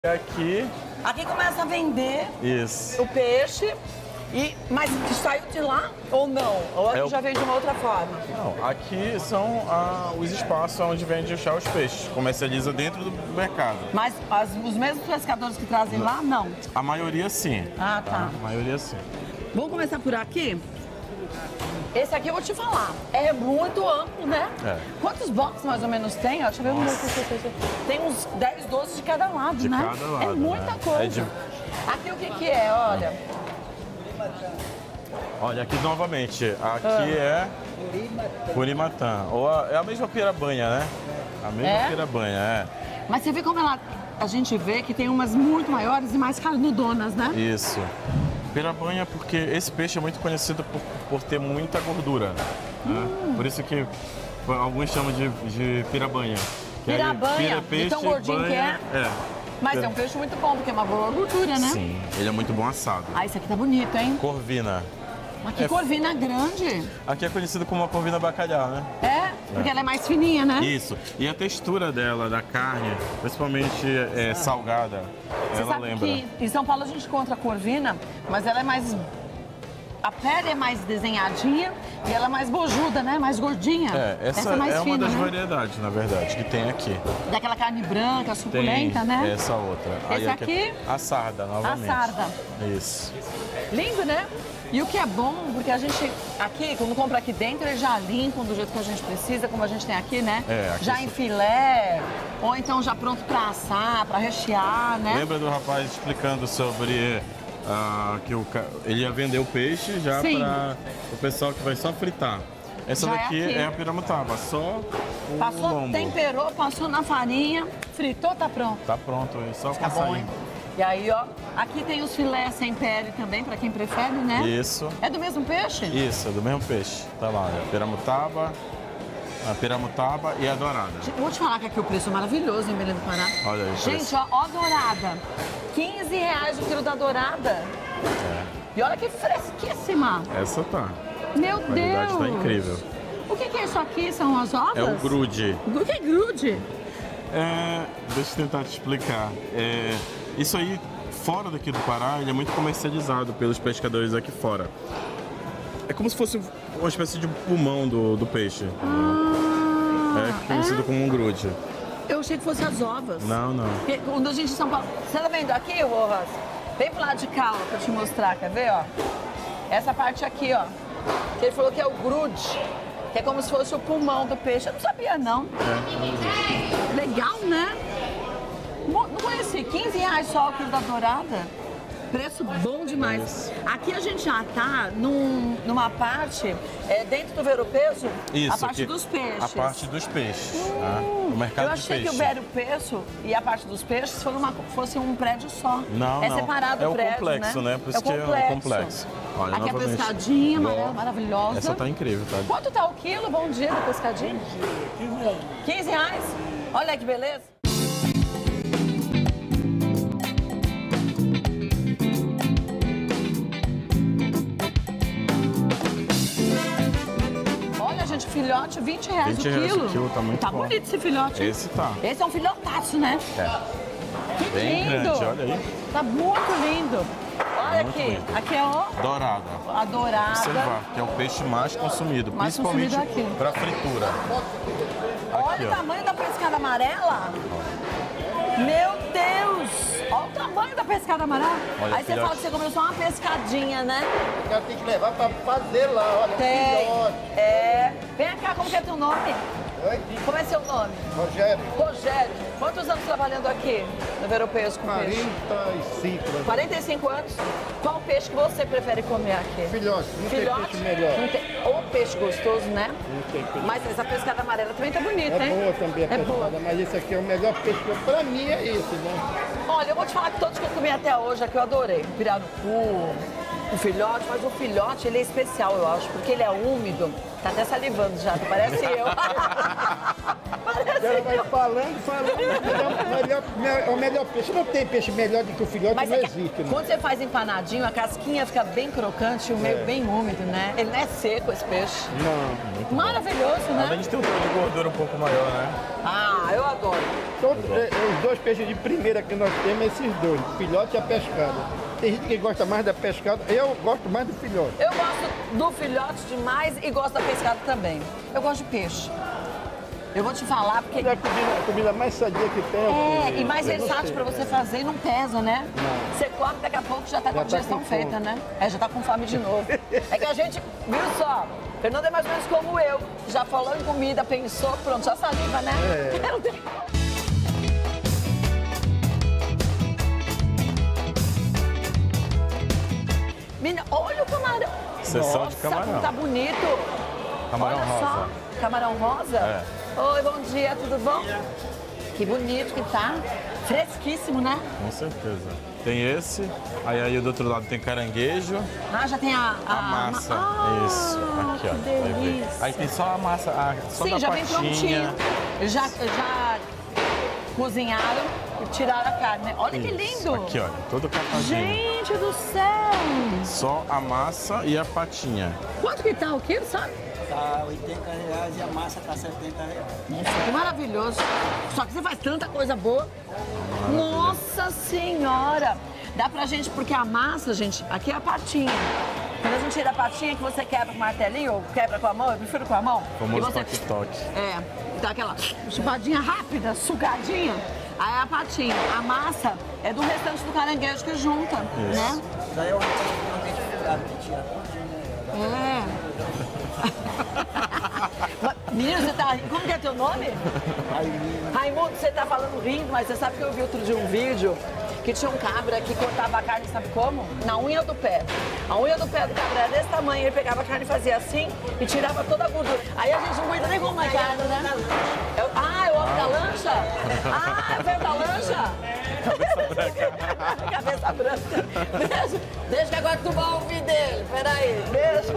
Aqui. Aqui começa a vender Isso. o peixe, mas que saiu de lá ou não? Ou aqui já vem de uma outra forma? Não, aqui são os espaços onde vende já os peixes. Comercializa dentro do mercado. Mas os mesmos pescadores que trazem lá, não? A maioria sim. Ah, tá. A maioria sim. Vamos começar por aqui? Esse aqui eu vou te falar, é muito amplo, né? É. Quantos boxes mais ou menos tem? Deixa eu ver. Tem uns 10, 12 de cada lado, De né? cada lado, é muita né? coisa. Aqui o que é, olha? Olha, aqui novamente, aqui é Purimatã. É a mesma pirabanha, né? A mesma pirabanha, é. Mas você vê como a gente vê que tem umas muito maiores e mais carnudonas, né? Isso. Pirabanha porque esse peixe é muito conhecido por ter muita gordura. Né? Por isso que alguns chamam de pirabanha. Pirabanha, peixe, tão gordinho banha, que é. Mas é um peixe muito bom, porque é uma boa gordura, né? Sim, ele é muito bom assado. Ah, esse aqui tá bonito, hein? Corvina. Mas que corvina grande. Aqui é conhecido como uma corvina bacalhau, né? Porque ela é mais fininha, né? Isso. E a textura dela, da carne, principalmente salgada, Você ela sabe lembra. que em São Paulo a gente encontra a corvina, mas ela é mais... A pele é mais desenhadinha e ela é mais bojuda, né? Mais gordinha. Essa é mais é fina, uma das né? variedades, na verdade, que tem aqui. Daquela carne branca, suculenta, Tem né? essa outra. Esse aqui? A sarda, novamente. A sarda. Isso. Lindo, né? E o que é bom, porque a gente aqui, quando compra aqui dentro, eles já limpam do jeito que a gente precisa, como a gente tem aqui, né? Aqui já em filé, ou então já pronto para assar, para rechear, né? Lembra do rapaz explicando sobre que ele ia vender o peixe já para o pessoal que vai só fritar. Essa Já daqui aqui. é a piramutaba, só o Passou, lombo. temperou, passou na farinha, fritou, tá pronto. Tá pronto, é só Fica passar bom, aí. hein? E aí, ó, aqui tem os filés sem pele também, para quem prefere, né? Isso. É do mesmo peixe? Isso, é do mesmo peixe. Tá lá, a piramutaba e a dourada. Vou te falar que aqui o preço é maravilhoso em Belém do Pará. Olha aí o Gente, preço. ó, dourada. R$15 o quilo da dourada. E olha que fresquíssima. Essa tá. Meu A qualidade Deus. tá incrível. O que é isso aqui? São as ovas? É o grude. O que é grude? Deixa eu tentar te explicar. Isso aí, fora daqui do Pará, ele é muito comercializado pelos pescadores aqui fora. É como se fosse uma espécie de pulmão do peixe. É conhecido como um grude. Eu achei que fosse as ovas. Não, não. Porque quando a gente em São Paulo... Você tá vendo aqui, Rojas? Vem pro lado de cá, ó, pra eu te mostrar, quer ver, ó? Essa parte aqui, ó. Que ele falou que é o grude. Que é como se fosse o pulmão do peixe. Eu não sabia, não. Legal, né? Não conheci. R$15 só o quilo da dourada. Preço bom demais. Aqui a gente já tá numa parte, dentro do ver-o-peso, Isso, a parte dos peixes. A parte dos peixes. O mercado Eu de achei peixe. que o ver-o-peso e a parte dos peixes fosse um prédio só. Não, é não. separado o prédio, complexo, né? Por isso que é um complexo. Olha, aqui novamente. a pescadinha amarela, maravilhosa. Essa tá incrível, tá? Quanto tá o quilo? Bom dia do pescadinho. R$15. Olha que beleza. Olha, gente, filhote, R$20 o R$20 quilo. o quilo, tá muito bom. Bonito esse filhote. Esse tá. Esse é um filhotaço, né? Que Bem lindo. grande, olha aí. Tá muito lindo. Olha Muito aqui. lindo. Aqui é Dourada. a dourada. Observar, que é o peixe mais consumido, Mais principalmente consumido aqui. para fritura. Olha Aqui, o ó. tamanho da pescada amarela. Meu Deus! Olha o tamanho da pescada amarela. Olha, Aí você filhote. fala que você comeu só uma pescadinha, né? O cara tem que levar pra fazer lá, olha. Tem. Filhote. Vem cá, como que é teu nome? Oi? Como é seu nome? Rogério, Rogério. Quantos anos trabalhando aqui no ver-o-peso com peixe? 45, né? 45 anos? Qual peixe que você prefere comer aqui? Filhote, não Filhote? tem peixe melhor. Não tem... Ô, peixe gostoso, né? Não tem peixe. Mas essa pescada amarela também tá bonita, É hein? boa também a É boa. pescada, mas esse aqui é o melhor peixe. Pra mim é esse, né? Olha, eu vou te falar que todos que eu comi até hoje aqui eu adorei. O pirarucu, o filhote, mas o filhote ele é especial, eu acho, porque ele é úmido. Tá até salivando já, parece eu. Parece Ela vai eu. falando. É o melhor peixe. Não tem peixe melhor do que o filhote, Mas não é que, existe. Né? quando você faz empanadinho, a casquinha fica bem crocante e o meio bem úmido, né? Ele não é seco, esse peixe. Não. Maravilhoso, Além né? de ter um teor de gordura um pouco maior, né? Ah, eu adoro. Os dois peixes de primeira que nós temos, esses dois, o filhote e a pescada. Tem gente que gosta mais da pescada, eu gosto mais do filhote. Eu gosto do filhote demais e gosto da pescada também. Eu gosto de peixe. Eu vou te falar porque... É a comida mais sadia que tem. E mais versátil pra você fazer e não pesa, né? Não. Você come, daqui a pouco já tá com a tá digestão com fome. feita, né? Já tá com fome de novo. É que a gente, viu só? Fernando é mais ou menos como eu. Já falou em comida, pensou, pronto, já saliva, né? Não tem... Menina, olha o camarão. Sessão de Nossa, camarão. como tá bonito. Camarão olha rosa. só, camarão rosa? É. Oi, bom dia, tudo bom? Que bonito que tá. Fresquíssimo, né? Com certeza. Tem esse, aí do outro lado tem caranguejo, Ah, já tem a massa. Ah, Isso, aqui ó. que vai ver. delícia. Aí tem só a massa, só Sim, da já vem patinha. prontinho. Já cozinharam e tiraram a carne, né? Olha que Isso, lindo. aqui olha, todo catadinho. Gente do céu. Só a massa e a patinha. Quanto que tá o quilo, sabe? Tá R$80 e a massa tá R$70. Nossa, que maravilhoso. Só que você faz tanta coisa boa. Nossa Senhora! Dá pra gente, porque a massa, gente, aqui é a patinha. Quando a gente tira a patinha que você quebra com martelinho ou quebra com a mão, eu prefiro com a mão. Famoso e você... toque-toque. Dá aquela chupadinha rápida, sugadinha. Aí a patinha. A massa é do restante do caranguejo que junta, né? Daí é o identificado que tira tudo, né? Mas, menino, você tá rindo. Como que é teu nome? Raimundo, você tá falando rindo, mas você sabe que eu vi outro dia um vídeo que tinha um cabra que cortava a carne, sabe como? Na unha do pé. A unha do pé do cabra era desse tamanho, ele pegava a carne e fazia assim e tirava toda a gordura. Aí a gente não aguenta nem comer carne, né? É o homem da lancha? Ah, é o velho da lancha? Cabeça branca. Deixa que agora tu vai ouvir dele. Peraí, deixa.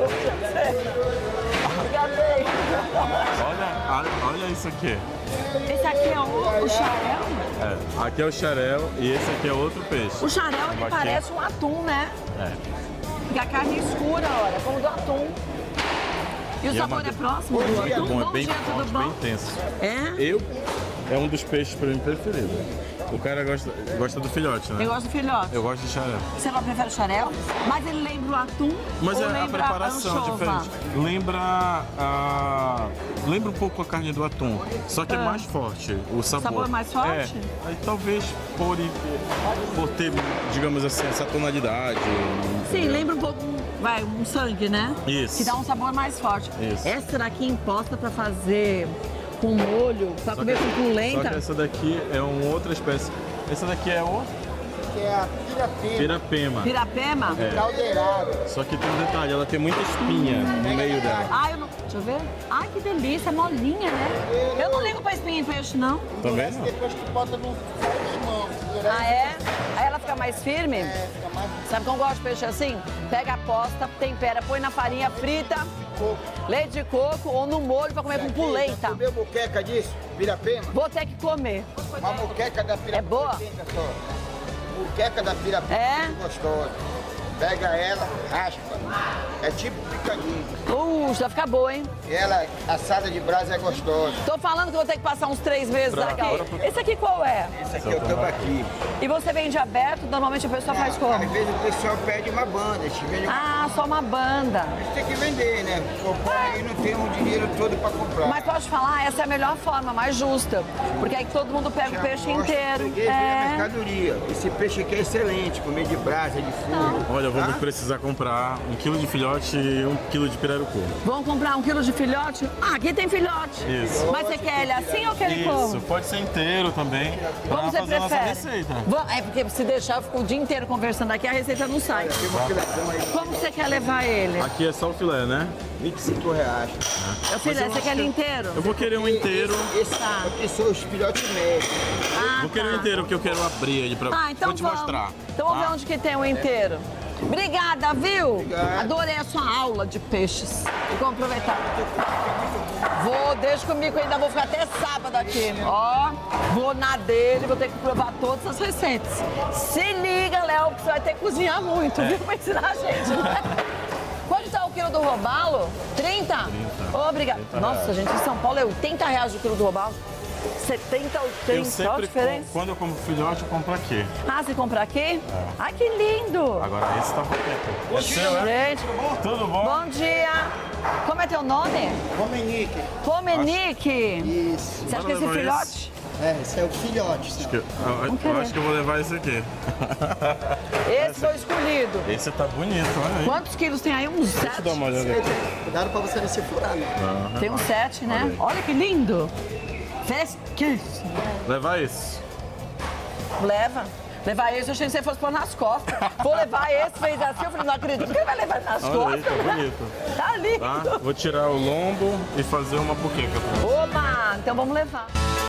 Enganei. Olha isso aqui. Esse aqui é o xarel? É, aqui é o xarel e esse aqui é outro peixe. O xarel, ele Aqui. parece um atum, né? É. Porque a carne é escura, olha, como do atum. E o E sabor é uma- é próximo do É atum? bom, é Bom bem dia, forte, tudo bom? bem intenso. É? É um dos peixes para mim preferido. O cara gosta do filhote, né? Eu gosto do filhote. Eu gosto de xarel. Você não prefere o xarel? Mas ele lembra o atum Mas ou é a lembra preparação anchova? diferente. Lembra um pouco a carne do atum, só que é mais forte o sabor. Sabor mais forte? É. Aí talvez por ter, digamos assim, essa tonalidade. Sim, entendeu? lembra um pouco, um sangue, né? Isso. Que dá um sabor mais forte. Isso. Essa daqui imposta pra fazer com molho, pra comer com Só polenta. que essa daqui é uma outra espécie. Essa daqui é o Que é a pirapema, pirapema. Pirapema? caldeirada. Só que tem um detalhe, ela tem muita espinha no meio dela. Ai, eu não... Deixa eu ver. Ai, que delícia, é molinha, né? Eu não ligo pra espinha em peixe, não. Também não. Depois que bota no limão. Ah, é? Aí ela fica mais firme? Fica mais Sabe como eu gosto de peixe assim? Pega a posta, tempera, põe na farinha frita, pouco. leite de coco ou no molho pra comer com polenta. Comeu moqueca disso? Pirapema? Vou ter que comer. Uma moqueca da pirapema. É boa? Pensa só. Moqueca da pirapema. É? Muito gostosa. Pega ela, raspa. É tipo picadinho. Já fica boa, hein? E ela, assada de brasa, é gostosa. Tô falando que eu vou ter que passar uns 3 meses aqui. Esse aqui qual é? Esse aqui é o tambaqui. E você vende aberto? Normalmente a pessoa faz Às como? vezes o pessoal pede uma banda, a gente vende uma... Ah, só uma banda. Tem que vender, né? O povo aí não tem um dinheiro todo pra comprar. Mas pode falar, essa é a melhor forma, mais justa. Porque aí todo mundo pega o peixe inteiro. Peguei a mercadoria. Esse peixe aqui é excelente, comer de brasa, de fogo. Olha, vamos Tá? precisar comprar 1 quilo de filhote e 1 quilo de pirarucu. Vamos comprar 1 quilo de filhote? Ah, aqui tem filhote. Isso. Mas você quer ele assim ou quer ele Isso, como? pode ser inteiro também. Pra Como você fazer a nossa prefere? receita. É porque se deixar, eu fico o dia inteiro conversando aqui, a receita não sai. Tem uma filação aí. Como você quer levar ele? Aqui é só o filé, né? 25 reais. Eu fiz, você quer ele inteiro? Eu vou querer um inteiro. Esse aqui são os filhotes médios. Vou querer um inteiro, porque eu quero abrir ele pra Então vou te vamos. mostrar. Então vamos ver onde que tem o inteiro. Obrigada, viu? Obrigado. Adorei a sua aula de peixes. E vamos aproveitar. Deixa comigo que eu ainda vou ficar até sábado aqui. Ó, vou na dele, vou ter que provar todas as receitas. Se liga, Léo, que você vai ter que cozinhar muito, viu? Pra ensinar a gente, né? Quanto tá o quilo do robalo? 30? 30. Obrigada. Nossa, gente, em São Paulo é 80 reais o quilo do robalo. 70, 80, Eu olha a sempre, diferença. quando eu compro filhote, eu compro aqui. Ah, você compra aqui? Ai, que lindo! Agora esse tá bonito. É seu, é? Gente, Tudo bom? bom dia! Como é teu nome? Romenique. Romenique! Isso. Você acha que esse Bora levar filhote? Esse é o filhote. Sabe? Eu acho que eu vou levar esse aqui. Esse foi escolhido. Esse tá bonito, olha aí. Quantos quilos tem aí? Uns 7? Deixa eu dar uma olhada aqui. Cuidado pra você não se furar, né? Tem uns 7, né? Olha que lindo! Fresquíssimo. Levar esse. Leva. Levar esse, eu achei que você fosse pôr nas costas. Vou levar esse, fez assim, eu falei, não acredito que ele vai levar nas Olha aí, costas. tá né? bonito. Tá lindo. Tá? Vou tirar o lombo e fazer uma buqueca pra você. Opa, então vamos levar.